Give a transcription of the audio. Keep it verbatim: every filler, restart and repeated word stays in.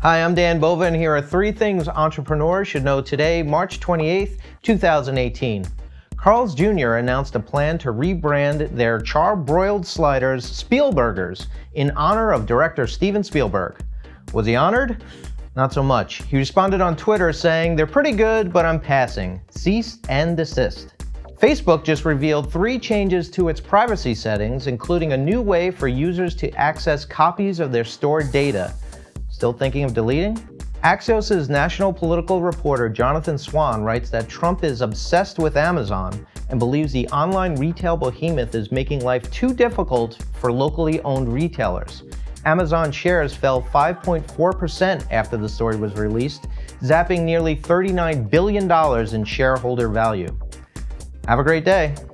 Hi, I'm Dan Bova, and here are three things entrepreneurs should know today, March twenty-eighth, two thousand eighteen. Carl's Junior announced a plan to rebrand their charbroiled sliders Spielburgers in honor of director Steven Spielberg. Was he honored? Not so much. He responded on Twitter saying, "They're pretty good, but I'm passing. Cease and desist." Facebook just revealed three changes to its privacy settings, including a new way for users to access copies of their stored data. Still thinking of deleting? Axios' national political reporter Jonathan Swan writes that Trump is obsessed with Amazon and believes the online retail behemoth is making life too difficult for locally owned retailers. Amazon shares fell five point four percent after the story was released, zapping nearly thirty-nine billion dollars in shareholder value. Have a great day.